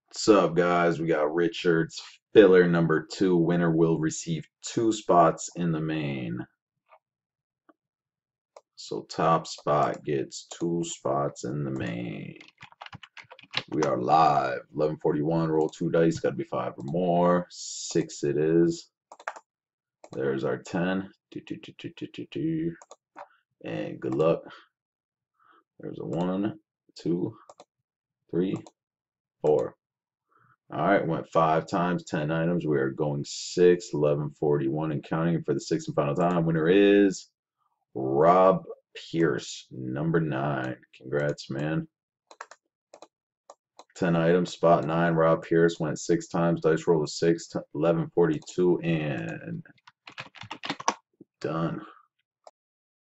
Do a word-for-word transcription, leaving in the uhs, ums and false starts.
What's up, guys? We got Richards, filler number two. Winner will receive two spots in the main. So top spot gets two spots in the main. We are live. eleven forty-one. Roll two dice. Got to be five or more. Six it is. There's our ten. Do, do, do, do, do, do, do. And good luck. There's a one, two, three, four. All right, went five times, ten items. We are going six, eleven forty-one and counting for the sixth and final time. Winner is Rob Pierce, number nine. Congrats, man. ten items, spot nine. Rob Pierce went six times. Dice roll was six, eleven forty-two, and done.